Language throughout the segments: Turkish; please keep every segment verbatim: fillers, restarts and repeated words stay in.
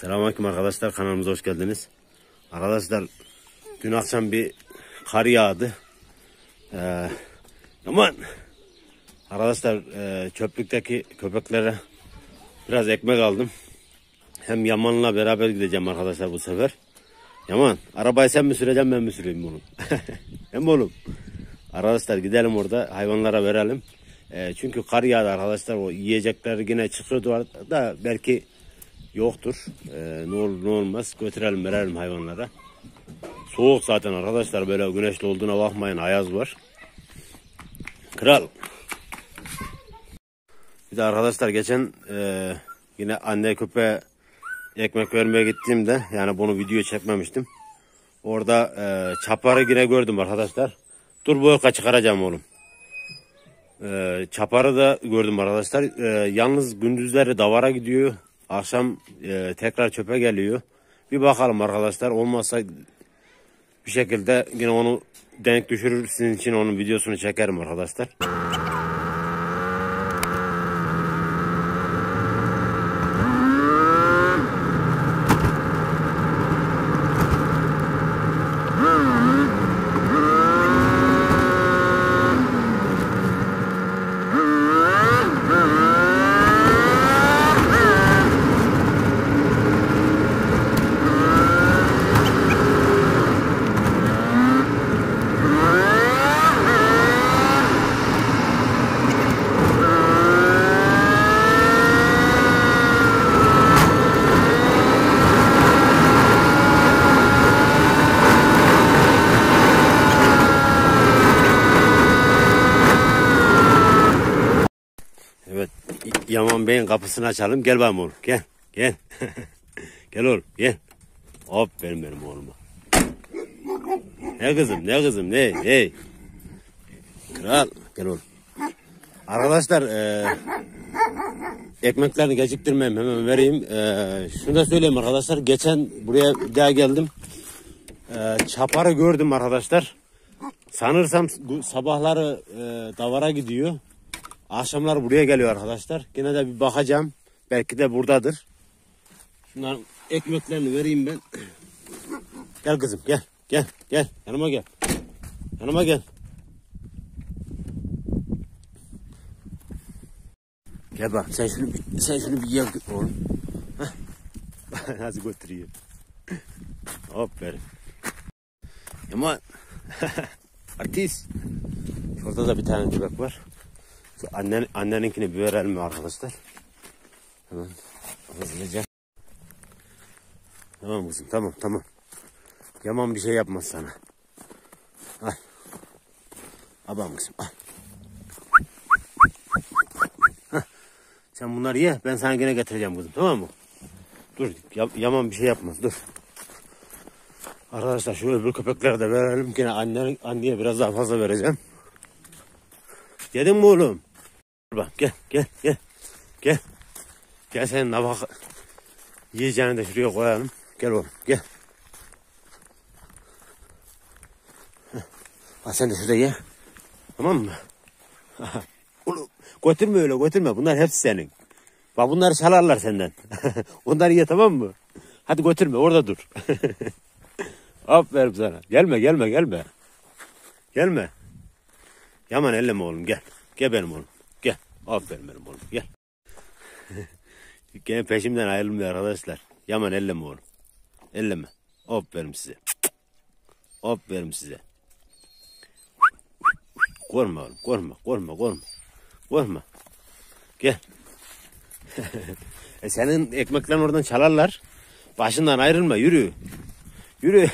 Selamünaleyküm arkadaşlar, kanalımıza hoş geldiniz. Arkadaşlar dün akşam bir kar yağdı. Ee, aman arkadaşlar e, çöplükteki köpeklere biraz ekmek aldım. Hem Yaman'la beraber gideceğim arkadaşlar bu sefer. Yaman, arabayı sen mi süreceksin, ben mi süreyim bunu? Hem oğlum. Arkadaşlar gidelim, orada hayvanlara verelim. E, çünkü kar yağdı arkadaşlar, o yiyecekler yine çıkıyordu da belki yoktur. Ee, ne olur ne olmaz götürelim, verelim hayvanlara. Soğuk zaten arkadaşlar, böyle güneşli olduğuna bakmayın, ayaz var. Kral. Bir de arkadaşlar geçen e, yine anne köpeğe ekmek vermeye gittiğimde, yani bunu video çekmemiştim. Orada e, çaparı yine gördüm arkadaşlar. Dur bu yoka çıkaracağım oğlum. E, çaparı da gördüm arkadaşlar. E, yalnız gündüzleri davara gidiyor. Akşam e, tekrar çöpe geliyor. Bir bakalım arkadaşlar. Olmazsa bir şekilde yine onu denk düşürür. Sizin için onun videosunu çekerim arkadaşlar. Evet, Yaman Bey'in kapısını açalım. Gel bakalım oğlum, gel, gel. Gel oğlum, gel. Hop, benim benim oğluma. Ne kızım, ne kızım, ne, ne? Kral, gel oğlum. Arkadaşlar, e, ekmeklerini geciktirmeyeyim, hemen vereyim. E, şunu da söyleyeyim arkadaşlar, geçen buraya bir daha geldim. E, çaparı gördüm arkadaşlar. Sanırsam sabahları e, davara gidiyor. Akşamlar buraya geliyor arkadaşlar. Yine de bir bakacağım. Belki de buradadır. Şunların ekmeklerini vereyim ben. Gel kızım, gel. Gel, gel. Yanıma gel. Yanıma gel. Gel bak, sen şunu bir, sen şunu bir ye oğlum. Nasıl götürüyor? Hop verin. Yaman. Artist. Şurada da bir tane köpek var. Şu annen, anneninkini bir verelim mi arkadaşlar? Hemen hızlıca. Tamam kızım, tamam tamam. Yaman bir şey yapmaz sana. Al. Abam kızım, al. Hah. Sen bunları ye, ben sana yine getireceğim kızım, tamam mı? Dur, Yaman bir şey yapmaz, dur. Arkadaşlar şu öbür köpekleri de verelim. Yine anne, anneye biraz daha fazla vereceğim. Yedin mi oğlum? Bak, gel gel gel. Gel. Gel senin nabak yiyeceğini de şuraya koyalım. Gel oğlum, gel. Hah. Sen de şurada ye. Tamam mı? Oğlum götürme öyle, götürme. Bunlar hepsi senin. Bak bunları çalarlar senden. Onları ye, tamam mı? Hadi götürme, orada dur. Aferin sana. Gelme gelme gelme. Gelme. Yaman elleme oğlum, gel. Gel benim oğlum. Gel. Aferin benim oğlum, gel. Gene peşimden ayrılmıyor arkadaşlar. Yaman elleme oğlum. Elleme. Aferin size. Aferin size. Korkma oğlum, korkma, korkma, korkma. Korkma. Gel. e senin ekmeklerin oradan çalarlar. Başından ayrılma, yürü. Yürü.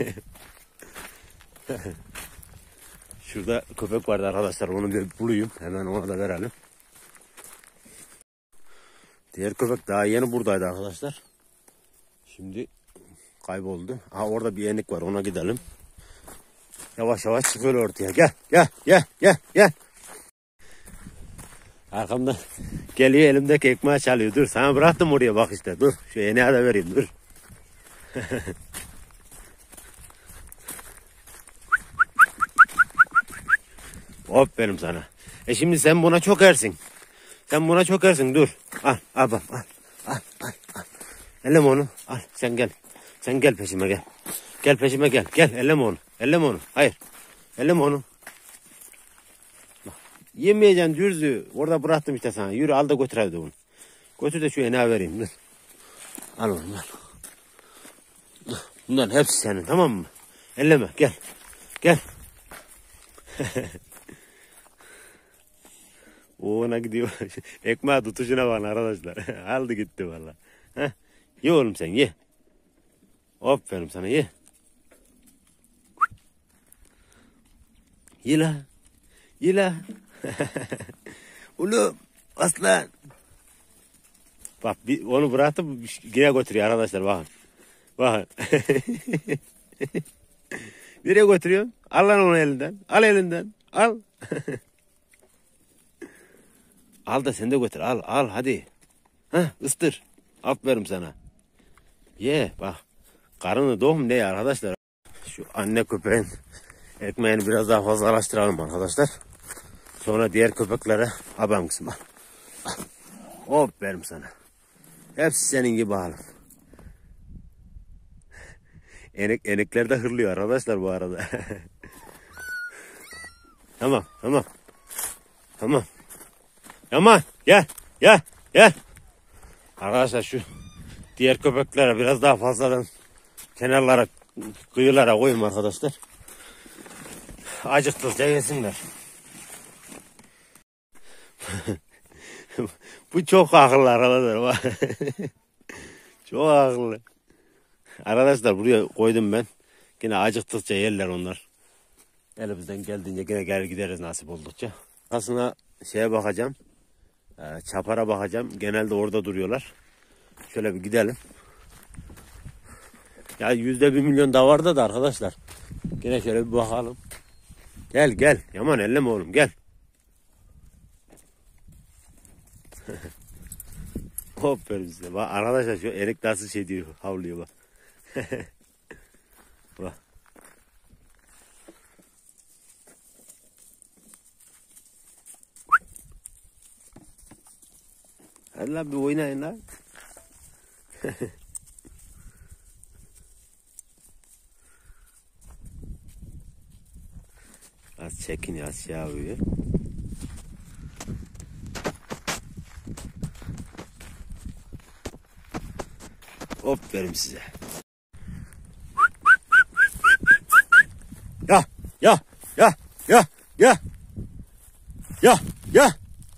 Şurada köpek vardı arkadaşlar, onu bir bulayım. Hemen ona da verelim. Diğer köpek daha yeni buradaydı arkadaşlar. Şimdi kayboldu. Ha, orada bir yenik var, ona gidelim. Yavaş yavaş çıkıyor ortaya. Gel gel gel gel gel. Arkamdan geliyor, elimdeki ekmeği çalıyor. Dur, sana bıraktım oraya, bak işte. Dur, şu yeneğe de vereyim, dur. Hop benim sana. E şimdi sen buna çok ersin. Sen buna çok ersin, dur. Al, al bak, al. Al, al, al. Elleme onu. Al sen gel. Sen gel peşime gel. Gel peşime gel. Gel elleme onu. Elleme onu. Hayır. Elleme onu. Bak, yemeyeceksin dürzü. Orada bıraktım işte sana. Yürü al da götür evde onu. Götür de şu enağı vereyim. Dur. Al onu al. Bunların hepsi senin tamam mı? Elleme gel. Gel. O ona gidiyor. Ekmeği tutuşuna bak arkadaşlar. Aldı gitti valla. Ye oğlum sen ye. Aferin sana ye. Ye la. Ye la. Oğlum aslan. Bak bir, onu bıraktım geri götürüyor arkadaşlar bakın. Bakın. Nereye götürüyorsun? Al lan onu elinden. Al elinden. Al. Al da sen de götür. Al al hadi. Hah ıstır. Aferin sana. Ye bak. Karnını doyum ne arkadaşlar. Şu anne köpeğin ekmeğini biraz daha fazla araştıralım arkadaşlar. Sonra diğer köpeklere haber kısım al. Aferin sana. Hepsi senin gibi halim. Enek, enekler de hırlıyor arkadaşlar bu arada. Tamam tamam. Tamam. Yaman gel gel gel. Arkadaşlar şu diğer köpeklere biraz daha fazladan kenarlara kıyılara koyayım arkadaşlar. Acıktıkça yesinler. Bu çok akıllı arkadaşlar. Çok akıllı. Arkadaşlar buraya koydum ben. Yine acıktıkça yerler onlar. Elimizden geldiğince yine gel gideriz nasip oldukça. Aslında şeye bakacağım. Çapara bakacağım. Genelde orada duruyorlar. Şöyle bir gidelim. Ya yüzde bir milyon da vardı da arkadaşlar. Yine şöyle bir bakalım. Gel gel. Yaman elleme oğlum gel. Aferin size. Bak arkadaşlar şu erik nasıl şey diyor. Havlıyor bak. Bak. Hadi lan bir oynayın lan. Az çekin az şey yapıyor. Hop verim size. Ya ya ya ya ya ya ya.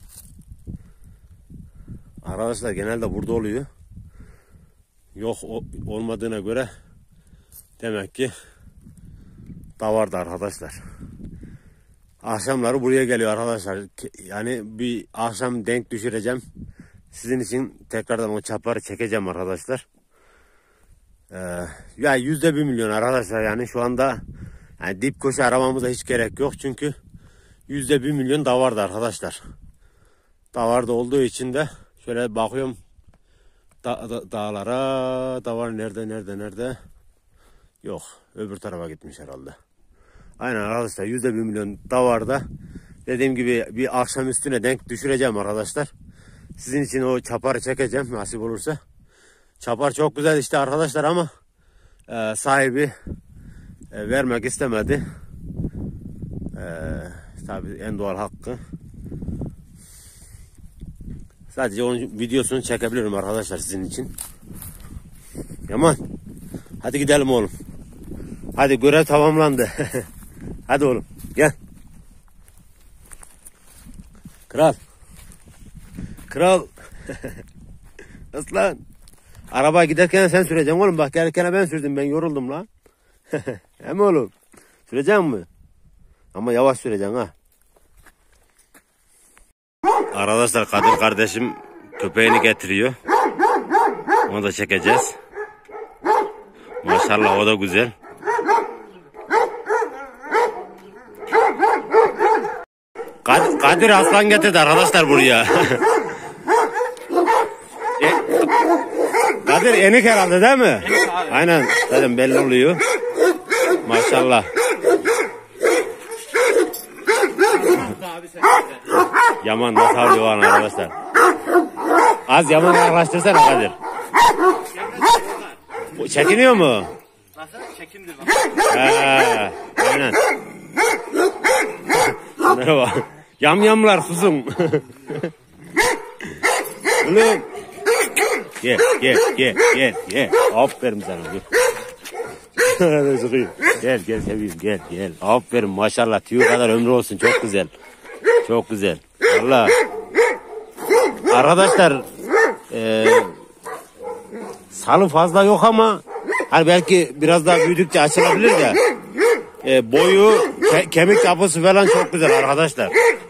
Arkadaşlar genelde burada oluyor. Yok olmadığına göre demek ki davardı arkadaşlar. Akşamları buraya geliyor arkadaşlar. Yani bir akşam denk düşüreceğim. Sizin için tekrardan o çaparı çekeceğim arkadaşlar. Ee, ya yüzde bir milyon arkadaşlar yani şu anda yani dip koşu aramamıza hiç gerek yok çünkü yüzde bir milyon davardı arkadaşlar. Davarda olduğu için de şöyle bakıyorum da, da, dağlara. Davar nerede nerede nerede? Yok öbür tarafa gitmiş herhalde. Aynen arkadaşlar yüzde bir milyon davarda. Dediğim gibi bir akşam üstüne denk düşüreceğim arkadaşlar. Sizin için o çaparı çekeceğim nasip olursa. Çapar çok güzel işte arkadaşlar ama e, sahibi e, vermek istemedi. E, tabii en doğal hakkı. Sadece onun videosunu çekebilirim arkadaşlar sizin için. Yaman. Hadi gidelim oğlum. Hadi görev tamamlandı. Hadi oğlum gel. Kral. Kral. Aslan. Araba giderken sen süreceksin oğlum. Bak gelirken ben sürdüm. Ben yoruldum lan. Hem oğlum. Süreceksin mi? Ama yavaş süreceksin ha. Arkadaşlar Kadir kardeşim köpeğini getiriyor. Onu da çekeceğiz. Maşallah o da güzel. Kadir, Kadir aslan getirdi arkadaşlar buraya. e, Kadir enik herhalde değil mi? Aynen zaten belli oluyor. Maşallah. Yaman nasıl havlıyor arkadaşlar. Az Yaman yaklaştırsana Kadir. Bu çekiniyor mu? Nasıl? Çekindi bak. He, aynen. Merhaba. Yamyamlar susun. Oğlum. Gel gel gel gel gel. Aferin sana. Gel gel seveyim gel gel. Aferin maşallah tüyü kadar ömrü olsun, çok güzel. Çok güzel. Vallahi. Arkadaşlar e, salı fazla yok ama hani belki biraz daha büyüdükçe açılabilir de e, boyu ke kemik yapısı falan çok güzel arkadaşlar.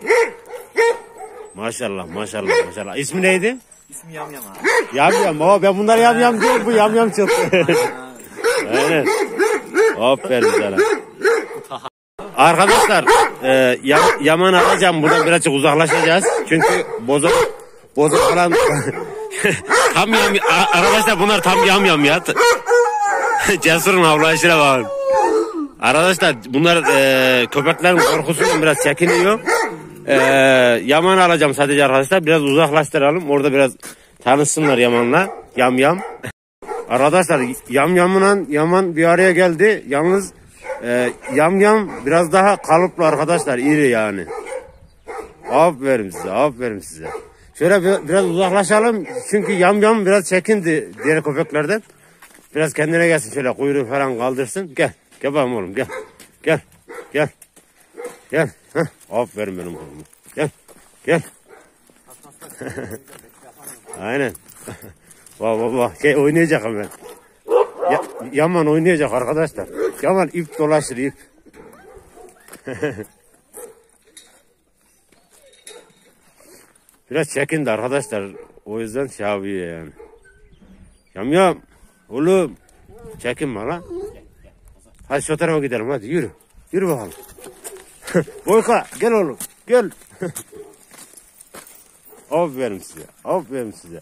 Maşallah maşallah maşallah. İsmi neydi? İsmi Yamyam abi. Yamyam. O ben bunlar yamyam diyorum, bu yamyam çıktı. Aynen. Aferin sana. Arkadaşlar e, yam, yaman alacağım, buradan birazcık uzaklaşacağız. Çünkü bozuk bozuk falan tam yam arkadaşlar, bunlar tam yamyam ya. Cesur'un avlayışına bakın. Arkadaşlar bunlar e, köpeklerin korkusundan biraz çekiniyor. E, yaman alacağım sadece arkadaşlar. Biraz uzaklaştıralım. Orada biraz tanışsınlar Yaman'la. Yam yam. Arkadaşlar yam yamla Yaman bir araya geldi. Yalnız e, yam yam biraz daha kalıplı arkadaşlar. İri yani. Aferin size. Aferin size. Şöyle bir, biraz uzaklaşalım. Çünkü yam yam biraz çekindi diğer köpeklerden. Biraz kendine gelsin, şöyle kuyruğu falan kaldırsın. Gel. Gel bakalım oğlum, gel. Gel. Gel. Gel. Heh. Aferin benim oğlum. Gel. Gel. Aynen. Vah vah vah. Şey oynayacak hemen. Ya, Yaman oynayacak arkadaşlar. Yaman ip dolaşır ip. Biraz çekindi arkadaşlar. O yüzden şey yapıyor yani. Yam yam. Oğlum. Çekinme lan. Hadi şu tarafa gidelim, hadi yürü. Yürü bakalım. Boyka gel oğlum. Gel. Aferin size. Aferin size.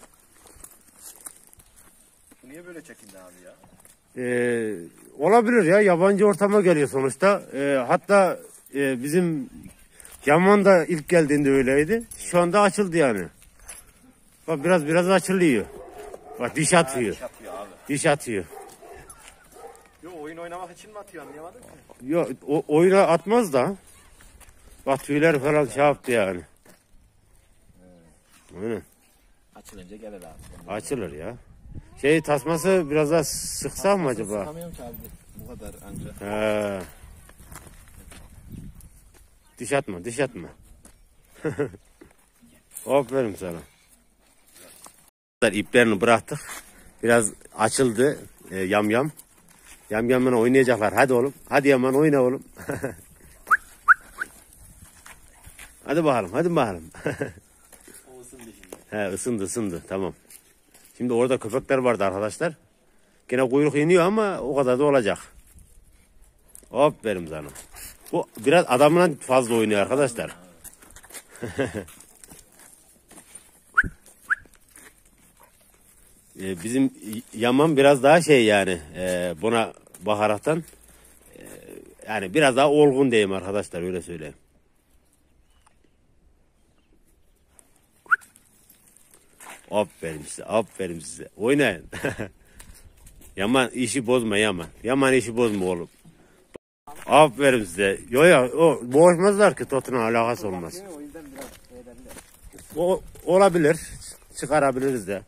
Niye böyle çekindi abi ya? Ee, olabilir ya. Yabancı ortama geliyor sonuçta. Ee, hatta e, bizim Yaman da ilk geldiğinde öyleydi. Şu anda açıldı yani. Bak biraz biraz açılıyor. Bak diş atıyor. Diş atıyor abi. Diş atıyor. Yo, oyun oynamak için mi atıyor anlayamadım ki. Yok o, oyuna atmaz da. Bak tüyler falan şey yaptı yani. Aynen. Açılınca gelir abi. Açılır ya. Şey tasması biraz daha sıksam mı acaba? Sıkamıyorum ki abi. Bu kadar anca. He. Diş atma, diş atma. Aferin sana. İplerini bıraktık. Biraz açıldı e, yam yam. Yam yamla oynayacaklar. Hadi oğlum. Hadi Yaman oyna oğlum. Hadi bakalım, hadi bakalım. O ısındı şimdi. He, ısındı ısındı, tamam. Şimdi orada köpekler vardı arkadaşlar. Gene kuyruk iniyor ama o kadar da olacak. Aferin sana. Bu biraz adamla fazla oynuyor arkadaşlar. ee, bizim Yaman biraz daha şey yani e, buna bakaraktan e, yani biraz daha olgun diyeyim arkadaşlar, öyle söyleyeyim. Aferin size, aferin size. Oynayın. Yaman işi bozma Yaman. Yaman işi bozma oğlum. Aferin size. Yo ya o boğuşmazlar ki, totuna alakası olmaz. O yüzden biraz eğlendi. O olabilir. Çıkarabiliriz de.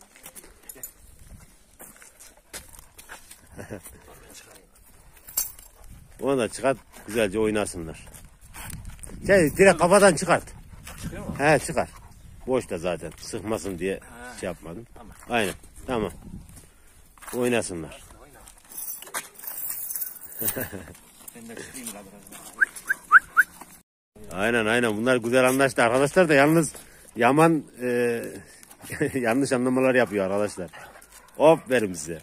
Onu da çıkart, güzelce oynasınlar. Şey direkt kafadan çıkart. Çıkıyor mu? He çıkar. Boşta zaten. Sıkmasın diye ha. Şey yapmadım. Tamam. Aynen. Tamam. Oynasınlar. Ben de çıkayım biraz. Aynen aynen. Bunlar güzel anlaştı arkadaşlar da yalnız Yaman e, yanlış anlamalar yapıyor arkadaşlar. Aferin size.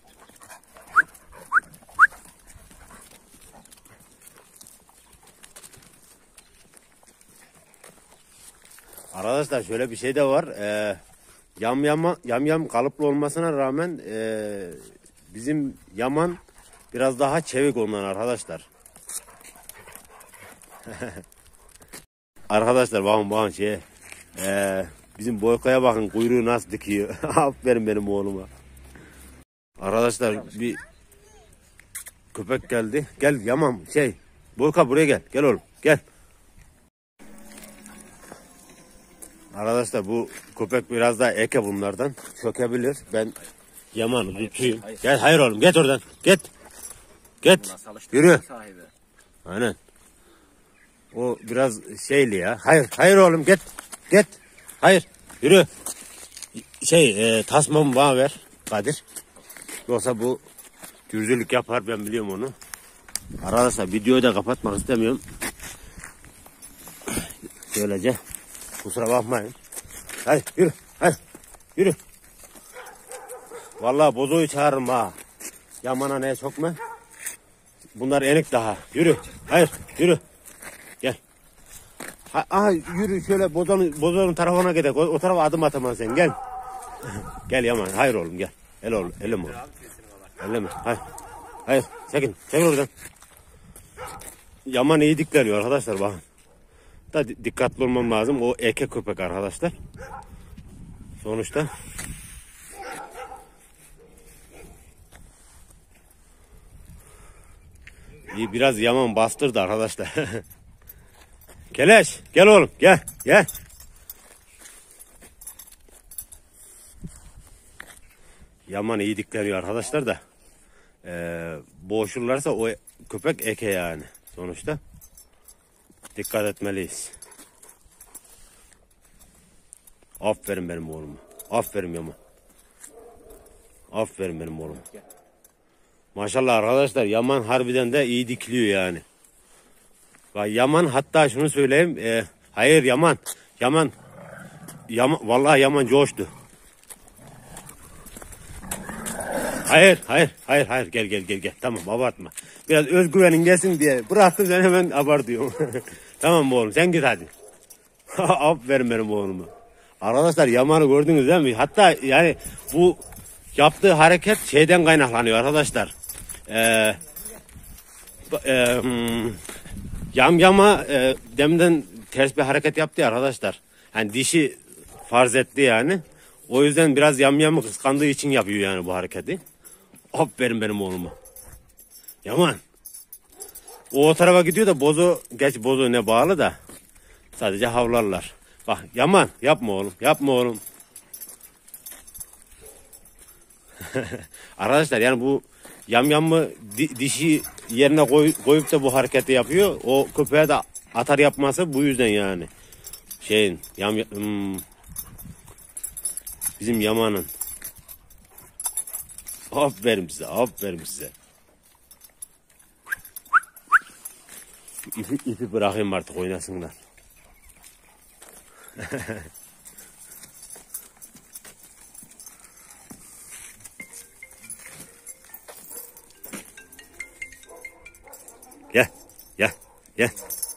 Arkadaşlar şöyle bir şey de var. Ee, yam yam yam yam kalıplı olmasına rağmen e, bizim Yaman biraz daha çevik ondan arkadaşlar. Arkadaşlar bakın bakın şey. E, bizim Boyka'ya bakın, kuyruğu nasıl dikiyor. Aferin benim oğluma. Arkadaşlar bir köpek geldi. Gel Yaman şey. Boyka buraya gel. Gel oğlum gel. Arkadaşlar bu köpek biraz daha eke bunlardan. Çökebilir. Ben Yaman'ı tutayım. Gel hayır oğlum git oradan. Git. Git. Yürü. Aynen. O biraz şeyli ya. Hayır hayır oğlum git. Git. Hayır. Yürü. Şey e, tasmamı bana ver Kadir. Yoksa bu gürzülük yapar, ben biliyorum onu. Arkadaşlar videoyu da kapatmak istemiyorum. Şöylece. Kusura bakmayın. Hadi yürü. Hadi. Yürü. Vallahi bozoyu çağırırım ha. Yamana neye sokma. Bunlar enik daha. Yürü. Hayır. Yürü. Gel. Ha, aha yürü şöyle bozonun, bozonun tarafına gidelim. O, o tarafa adım atamaz sen. Gel. Gel Yaman. Hayır oğlum gel. El oğlum. Elim oğlum. Elleme. Hayır. Hayır. Çekin. Çekin oradan. Yaman iyi dikleniyor arkadaşlar bakın. Da dikkatli olmam lazım. O eke köpek arkadaşlar. Sonuçta. İyi biraz Yaman bastırdı arkadaşlar. Keleş gel oğlum gel gel. Yaman iyi dikleniyor arkadaşlar da. Ee, boğuşurlarsa o köpek eke yani. Sonuçta. Dikkat etmeliyiz. Aferin benim oğluma. Aferin Yaman. Aferin benim oğluma. Maşallah arkadaşlar Yaman harbiden de iyi dikiliyor yani. Bak Yaman hatta şunu söyleyeyim. E, hayır Yaman. Yaman. Yaman. Vallahi Yaman coştu. Hayır hayır hayır hayır gel gel gel gel. Tamam abartma. Biraz özgüvenin gelsin diye bıraktım sen hemen abartıyorum. Tamam oğlum sen git hadi. Aferin benim oğluma. Arkadaşlar Yaman'ı gördünüz değil mi? Hatta yani bu yaptığı hareket şeyden kaynaklanıyor arkadaşlar. Ee, e, hmm, yam yama e, demden ters bir hareket yaptı ya arkadaşlar. Yani dişi farz etti yani. O yüzden biraz yam yamı kıskandığı için yapıyor yani bu hareketi. Aferin benim oğluma. Yaman. O, o tarafa gidiyor da bozu, geç bozu ne bağlı da sadece havlarlar. Bak Yaman yapma oğlum yapma oğlum. Arkadaşlar yani bu yamyamı di, dişi yerine koy, koyup da bu hareketi yapıyor. O köpeğe de atar yapması bu yüzden yani. Şeyin yam hmm, bizim Yaman'ın. Aferin size aferin size. İpi, ipi bırakayım artık oynasınlar. Gel, gel, gel.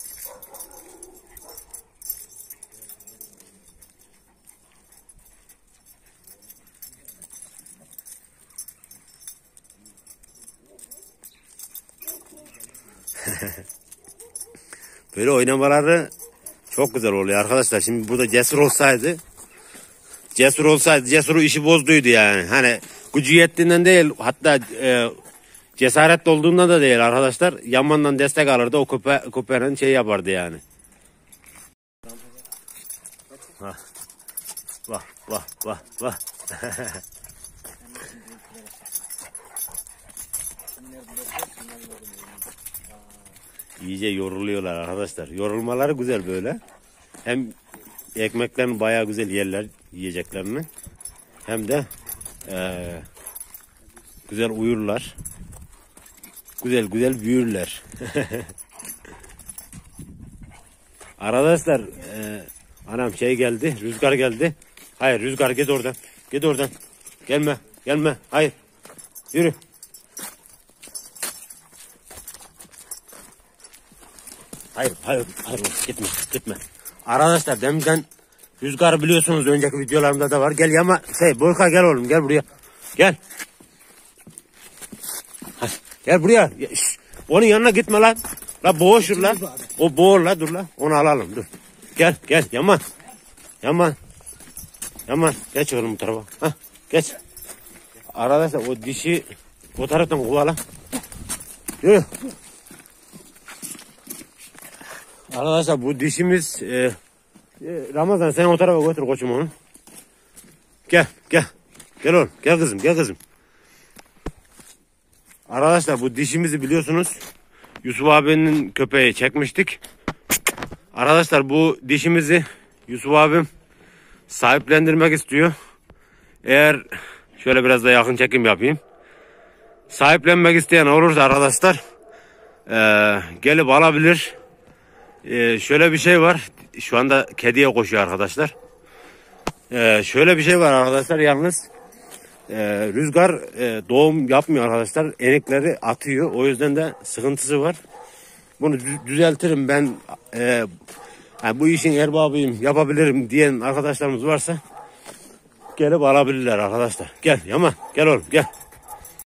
Böyle oynamaları çok güzel oluyor arkadaşlar. Şimdi burada Cesur olsaydı, Cesur olsaydı, Cesur'u işi bozduydu yani. Hani gücü yettiğinden değil, hatta e, cesaretli olduğundan da değil arkadaşlar. Yaman'dan destek alırdı, o köpe köpeğin şey yapardı yani. Bak, bak, bak, bak, bak. İyice yoruluyorlar arkadaşlar. Yorulmaları güzel böyle. Hem ekmeklerini bayağı güzel yerler yiyeceklerini. Hem de e, güzel uyurlar. Güzel güzel büyürler. Arkadaşlar e, anam şey geldi. Rüzgar geldi. Hayır Rüzgar git oradan. Git oradan. Gelme. Gelme. Hayır. Yürü. Hayır, hayır, hayır, gitme, gitme. Arkadaşlar demden Rüzgar biliyorsunuz önceki videolarımda da var. Gel Yama, şey Boyka gel oğlum, gel buraya. Gel. Hadi, gel buraya. Şş, onun yanına gitme lan. La boğuşur lan. O boğur la, dur la. Onu alalım, dur. Gel, gel Yaman. Yaman. Yaman, geç oğlum bu tarafa. Hah, geç. Arkadaşlar o dişi o taraftan kovala. Yürü. Arkadaşlar bu dişimiz e, e, Ramazan sen o tarafa götür koçum onu. Gel gel. Gel oğlum gel kızım gel kızım. Arkadaşlar bu dişimizi biliyorsunuz Yusuf abinin köpeği çekmiştik. Arkadaşlar bu dişimizi Yusuf abim sahiplendirmek istiyor. Eğer şöyle biraz da yakın çekim yapayım. Sahiplenmek isteyen olursa arkadaşlar e, gelip alabilir. E, şöyle bir şey var. Şu anda kediye koşuyor arkadaşlar. E, şöyle bir şey var arkadaşlar yalnız. E, rüzgar e, doğum yapmıyor arkadaşlar. Enikleri atıyor. O yüzden de sıkıntısı var. Bunu düzeltirim ben. E, yani bu işin erbabıyım, yapabilirim diyen arkadaşlarımız varsa gelip alabilirler arkadaşlar. Gel Yaman, gel oğlum gel.